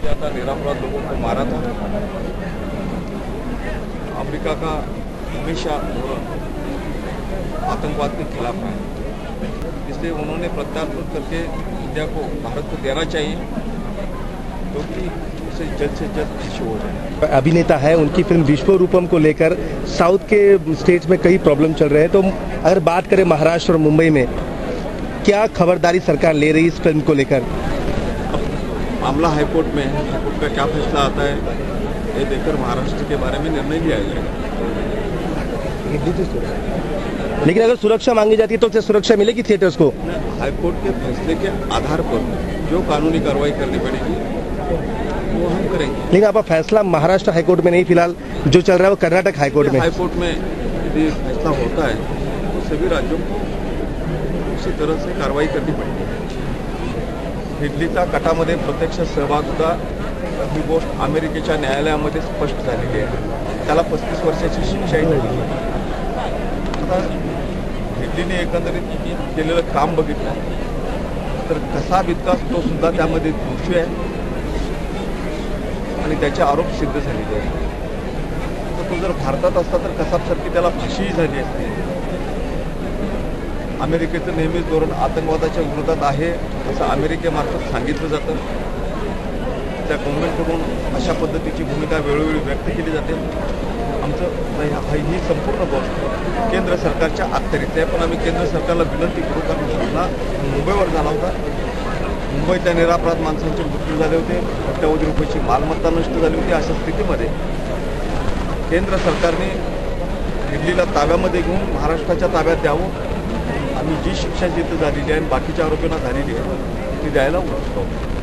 ज्यादा निरपराध लोगों को मारा था। अमेरिका का हमेशा आतंकवाद के खिलाफ है, इसलिए उन्होंने प्रत्यार्पण करके इंडिया को, भारत को देना चाहिए, क्योंकि उसे जल्द से जल्द इश्यू हो जाए। अभिनेता है, उनकी फिल्म विश्वरूपम को लेकर साउथ के स्टेट्स में कई प्रॉब्लम चल रहे हैं, तो अगर बात करें महाराष्ट्र और मुंबई में, क्या खबरदारी सरकार ले रही है इस फिल्म को लेकर? मामला हाईकोर्ट में है, हाईकोर्ट का क्या फैसला आता है ये देखकर महाराष्ट्र के बारे में निर्णय लिया जाएगा। लेकिन अगर सुरक्षा मांगी जाती है तो क्या सुरक्षा मिलेगी थिएटर्स को? हाईकोर्ट के फैसले के आधार पर जो कानूनी कार्रवाई करनी पड़ेगी वो हम करेंगे। लेकिन आपका फैसला महाराष्ट्र हाईकोर्ट में नहीं, फिलहाल जो चल रहा है वो कर्नाटक हाईकोर्ट में। हाईकोर्ट में यदि फैसला होता है तो सभी राज्यों को उसी तरह से कारवाई करनी पड़ेगी। दिल्लीचा कटामध्ये प्रत्यक्ष सहभाग होता ही गोष्ट अमेरिकेच्या न्यायालयामध्ये स्पष्ट झालेली आहे। त्याला 35 वर्षाची शिक्षाही झाली। आता दिल्लीने एकंदरीत केलेलं काम बघितलं तर कसा बितका तो सुद्धा त्यामध्ये दोषी आहे आणि त्याचे आरोप सिद्ध झालेले आहेत। तर तो जर भारतात असता तर कसाबसारखी त्याला फाशीही झाली असती। अमेरिकेचं नेहमीच धोरण आतंकवादाच्या विरोधात आहे असं अमेरिकेमार्फत सांगितलं जातं। त्या गव्हर्नमेंटकडून अशा पद्धतीची भूमिका वेळोवेळी व्यक्त केली जाते। ही संपूर्ण गोष्ट केंद्र सरकारच्या अखत्यारीत आहे, पण आम्ही केंद्र सरकारला विनंती करू, कारण घटना मुंबईवर झाला होता। मुंबईत त्या निरपराध माणसांचे मृत्यू झाले होते, कोट्यावधी रुपयाची मालमत्ता नष्ट झाली होती। अशा स्थितीमध्ये केंद्र सरकारने दिल्लीला ताब्यामध्ये घेऊन महाराष्ट्राच्या ताब्यात द्यावं आणि जी शिक्षा जिथं झालेली आहे आणि बाकीच्या आरोपींना झालेली आहे ती द्यायला उठतो।